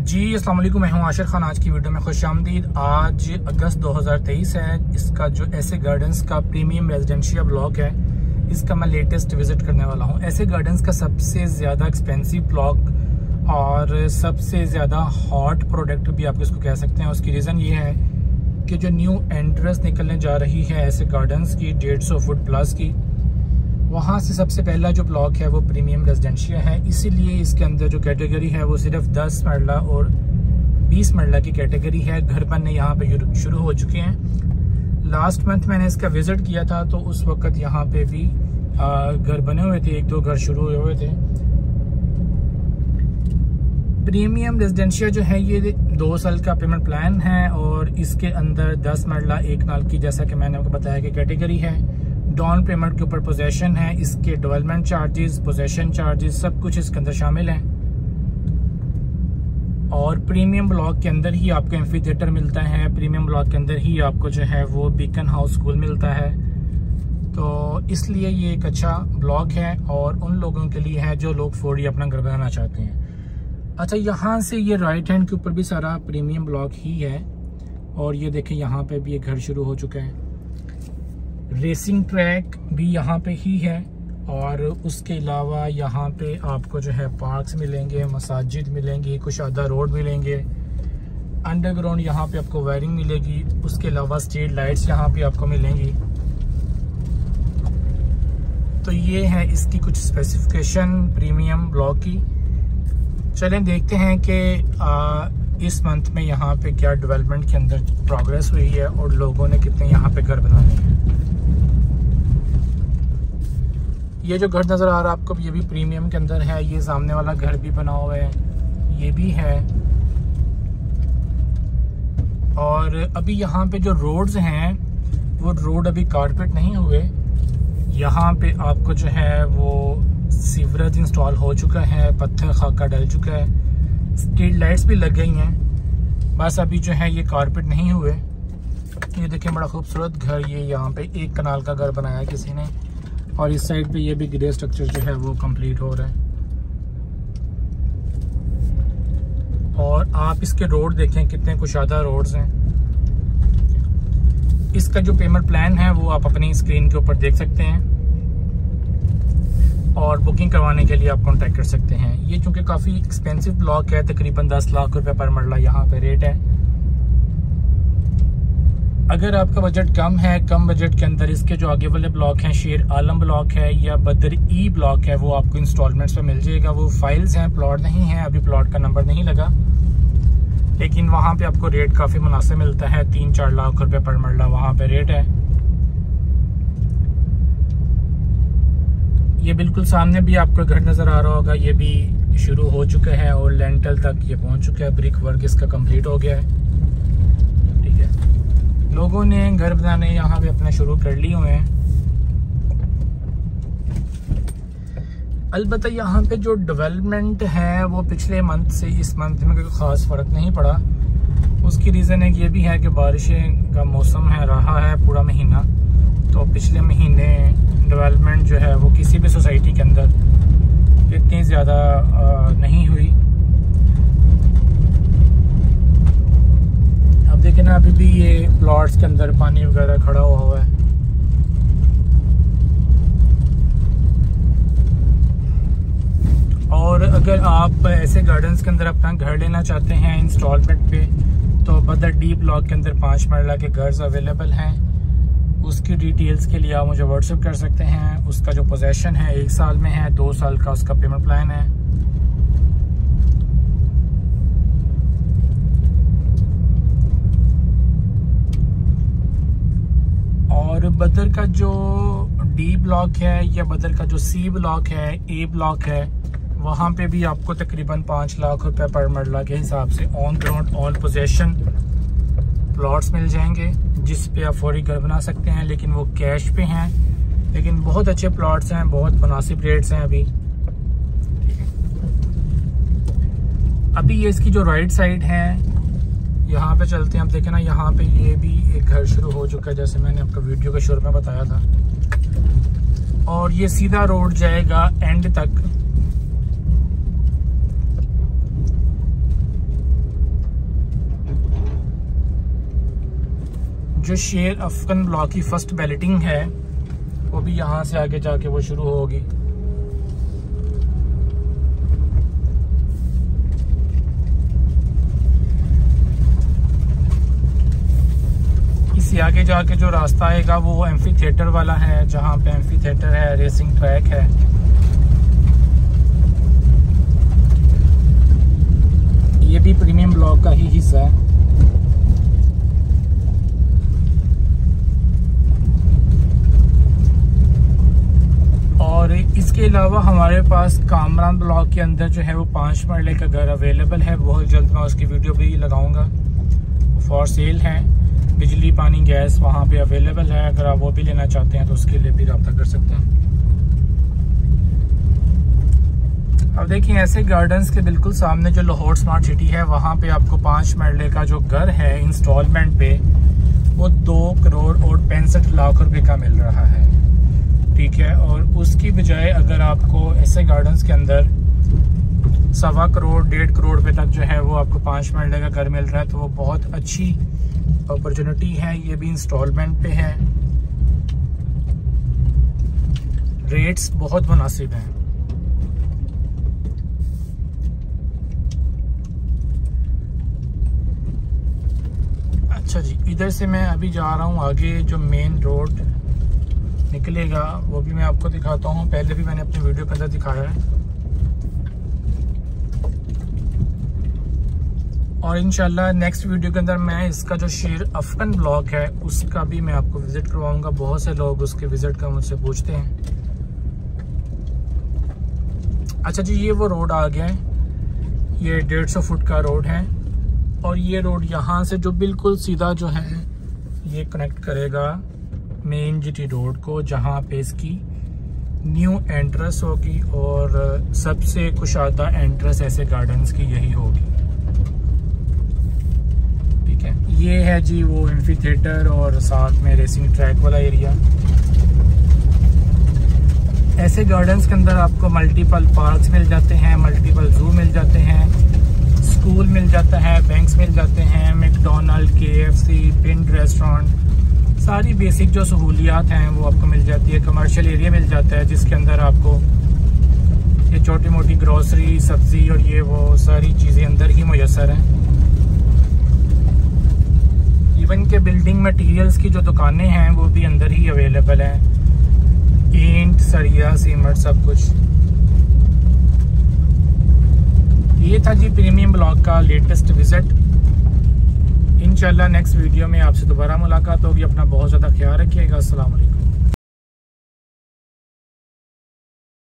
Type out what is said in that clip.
जी अस्सलाम वालेकुम, मैं हूं आशिर खान। आज की वीडियो में खुशामदीद। आज अगस्त 2023 है। इसका जो ऐसे गार्डन्स का प्रीमियम रेजिडेंशियल ब्लॉक है, इसका मैं लेटेस्ट विजिट करने वाला हूं। ऐसे गार्डन्स का सबसे ज़्यादा एक्सपेंसिव ब्लॉक और सबसे ज़्यादा हॉट प्रोडक्ट भी आप इसको कह सकते हैं। उसकी रीज़न ये है कि जो न्यू एंट्रेंस निकलने जा रही है ऐसे गार्डन्स की 150 फुट प्लस की, वहाँ से सबसे पहला जो ब्लॉक है वो प्रीमियम रेजिडेंशियल है। इसीलिए इसके अंदर जो कैटेगरी है वो सिर्फ 10 मरला और 20 मरला की कैटेगरी है। घर बनने यहाँ पे शुरू हो चुके हैं। लास्ट मंथ मैंने इसका विज़िट किया था तो उस वक्त यहाँ पे भी घर बने हुए थे, 1-2 घर शुरू हुए थे। प्रीमियम रेजिडेंशियल जो है ये 2 साल का पेमेंट प्लान है और इसके अंदर 10 मरला 1 नाल की, जैसा कि मैंने आपको बताया कि कैटेगरी है। डाउन पेमेंट के ऊपर पोजेशन है, इसके डेवलपमेंट चार्जेस, पोजेशन चार्जेस सब कुछ इसके अंदर शामिल हैं। और प्रीमियम ब्लॉक के अंदर ही आपको एम्फी थिएटर मिलता है। प्रीमियम ब्लॉक के अंदर ही आपको जो है वो बीकन हाउस स्कूल मिलता है। तो इसलिए ये एक अच्छा ब्लॉक है और उन लोगों के लिए है जो लोग 4D अपना घर बनाना चाहते हैं। अच्छा, यहाँ से ये राइट हैंड के ऊपर भी सारा प्रीमियम ब्लॉक ही है। और ये देखें यहाँ पे भी एक घर शुरू हो चुका है। रेसिंग ट्रैक भी यहाँ पे ही है और उसके अलावा यहाँ पे आपको जो है पार्क्स मिलेंगे, मसाजिद मिलेंगी, कुशादा रोड मिलेंगे, अंडरग्राउंड यहाँ पे आपको वायरिंग मिलेगी। उसके अलावा स्ट्रीट लाइट्स यहाँ पे आपको मिलेंगी। तो ये है इसकी कुछ स्पेसिफिकेशन प्रीमियम ब्लॉक की। चलें देखते हैं कि इस मंथ में यहाँ पे क्या डेवलपमेंट के अंदर प्रोग्रेस हुई है और लोगों ने कितने यहाँ पे घर बनाने हैं। ये जो घर नज़र आ रहा है आपको, ये भी प्रीमियम के अंदर है। ये सामने वाला घर भी बना हुआ है, ये भी है। और अभी यहाँ पे जो रोड्स हैं वो रोड अभी कारपेट नहीं हुए। यहाँ पे आपको जो है वो सीवरेज इंस्टॉल हो चुका है, पत्थर खाका डल चुका है, स्ट्रीट लाइट्स भी लग गई हैं। बस अभी जो है ये कारपेट नहीं हुए। ये देखें बड़ा खूबसूरत घर, ये यहाँ पे 1 कनाल का घर बनाया किसी ने। और इस साइड पे ये भी ग्रे स्ट्रक्चर जो है वो कंप्लीट हो रहा है। और आप इसके रोड देखें कितने कुशादा रोड्स हैं। इसका जो पेमेंट प्लान है वो आप अपनी स्क्रीन के ऊपर देख सकते हैं और बुकिंग करवाने के लिए आप कांटेक्ट कर सकते हैं। ये चूंकि काफ़ी एक्सपेंसिव ब्लॉक है, तकरीबन 10 लाख रुपए पर मरला यहाँ पे रेट है। अगर आपका बजट कम है, कम बजट के अंदर इसके जो आगे वाले ब्लॉक हैं, शेर आलम ब्लॉक है या बदर ई ब्लॉक है, वो आपको इंस्टॉलमेंट्स पे मिल जाएगा। वो फाइल्स हैं, प्लॉट नहीं है, अभी प्लॉट का नंबर नहीं लगा, लेकिन वहाँ पे आपको रेट काफ़ी मुनासिब मिलता है। 3-4 लाख रुपए पर मरला वहाँ पे रेट है। ये बिल्कुल सामने भी आपको घर नज़र आ रहा होगा, ये भी शुरू हो चुका है और लेंटल तक ये पहुँच चुका है। ब्रिक वर्क इसका कंप्लीट हो गया है। ठीक है, लोगों ने घर बनाने यहाँ पे अपना शुरू कर लिए हुए हैं। अलबत्ता यहाँ पे जो डेवलपमेंट है वो पिछले मंथ से इस मंथ में कोई ख़ास फ़र्क नहीं पड़ा। उसकी रीज़न एक ये भी है कि बारिशें का मौसम है, रहा है पूरा महीना। तो पिछले महीने डेवलपमेंट जो है वो किसी भी सोसाइटी के अंदर इतनी ज़्यादा नहीं हुई। अब देखें ना, अभी भी ये प्लॉट्स के अंदर पानी वगैरह खड़ा हुआ है। और अगर आप ऐसे गार्डन्स के अंदर अपना घर लेना चाहते हैं इंस्टॉलमेंट पे, तो बदर डी ब्लॉक के अंदर 5 मरला के घर अवेलेबल हैं। उसकी डिटेल्स के लिए आप मुझे व्हाट्सएप कर सकते हैं। उसका जो पोजेशन है 1 साल में है, 2 साल का उसका पेमेंट प्लान है। और बदर का जो डी ब्लॉक है या बदर का जो सी ब्लॉक है, ए ब्लॉक है, वहाँ पे भी आपको तकरीबन 5 लाख रुपए पर मरला के हिसाब से on ground on possession plots मिल जाएंगे, जिस पे आप फौरी घर बना सकते हैं। लेकिन वो कैश पे हैं, लेकिन बहुत अच्छे प्लॉट्स हैं, बहुत मुनासिब रेट्स हैं अभी। अभी ये इसकी जो राइट साइड है, यहाँ पे चलते हैं। आप देखें ना, यहाँ पे ये भी एक घर शुरू हो चुका है, जैसे मैंने आपको वीडियो के शुरू में बताया था। और ये सीधा रोड जाएगा एंड तक। जो शेर अफगन ब्लॉक की फर्स्ट बैलेटिंग है वो भी यहाँ से आगे जाके वो शुरू होगी। इससे आगे जाके जो रास्ता आएगा वो एम्फी थिएटर वाला है, जहाँ पे एम्फी थिएटर है, रेसिंग ट्रैक है। ये भी प्रीमियम ब्लॉक का ही हिस्सा है। और इसके अलावा हमारे पास कामरान ब्लॉक के अंदर जो है वो 5 मरले का घर अवेलेबल है। बहुत जल्द मैं उसकी वीडियो भी लगाऊंगा, फॉर सेल है। बिजली पानी गैस वहाँ पे अवेलेबल है, अगर आप वो भी लेना चाहते हैं तो उसके लिए भी रब्ता कर सकते हैं। अब देखिए ऐसे गार्डन्स के बिल्कुल सामने जो लाहौर स्मार्ट सिटी है वहाँ पे आपको 5 मरले का जो घर है इंस्टॉलमेंट पे वो 2 करोड़ और 65 लाख रुपए का मिल रहा है, ठीक है। और उसकी बजाय अगर आपको ऐसे गार्डन्स के अंदर 1.25 करोड़ 1.5 करोड़ रुपए तक जो है वो आपको 5 मरले का घर मिल रहा है, तो वो बहुत अच्छी अपॉर्चुनिटी है। ये भी इंस्टॉलमेंट पे है, रेट्स बहुत मुनासिब हैं। अच्छा जी, इधर से मैं अभी जा रहा हूँ आगे, जो मेन रोड निकलेगा वो भी मैं आपको दिखाता हूँ। पहले भी मैंने अपनी वीडियो के अंदर दिखाया है, और इंशाल्लाह नेक्स्ट वीडियो के अंदर मैं इसका जो शेर अफगन ब्लॉक है उसका भी मैं आपको विजिट करवाऊंगा। बहुत से लोग उसके विजिट का मुझसे पूछते हैं। अच्छा जी, ये वो रोड आ गया है, ये 150 फुट का रोड है, और ये रोड यहाँ से जो बिल्कुल सीधा जो है ये कनेक्ट करेगा मेन जीटी रोड को, जहाँ पे इसकी न्यू एंट्रेंस होगी, और सबसे कुशादा एंट्रेंस ऐसे गार्डन्स की यही होगी। ये है जी वो एम्फी थिएटर और साथ में रेसिंग ट्रैक वाला एरिया। ऐसे गार्डन्स के अंदर आपको मल्टीपल पार्क्स मिल जाते हैं, मल्टीपल जू मिल जाते हैं, स्कूल मिल जाता है, बैंक्स मिल जाते हैं, मैकडॉनल्ड, KFC, पिंड रेस्टोरेंट, सारी बेसिक जो सहूलियात हैं वो आपको मिल जाती है। कमर्शियल एरिया मिल जाता है जिसके अंदर आपको ये छोटी मोटी ग्रोसरी, सब्जी और ये वो सारी चीज़ें अंदर ही मुयस्सर हैं। इवन के बिल्डिंग मटेरियल्स की जो दुकानें हैं वो भी अंदर ही अवेलेबल हैं, ईंट, सरिया, सीमेंट, सब कुछ। ये था जी प्रीमियम ब्लॉक का लेटेस्ट विजिट। इंशाल्लाह नेक्स्ट वीडियो में आपसे दोबारा मुलाकात होगी। अपना बहुत ज़्यादा ख्याल रखिएगा। अस्सलाम वालेकुम।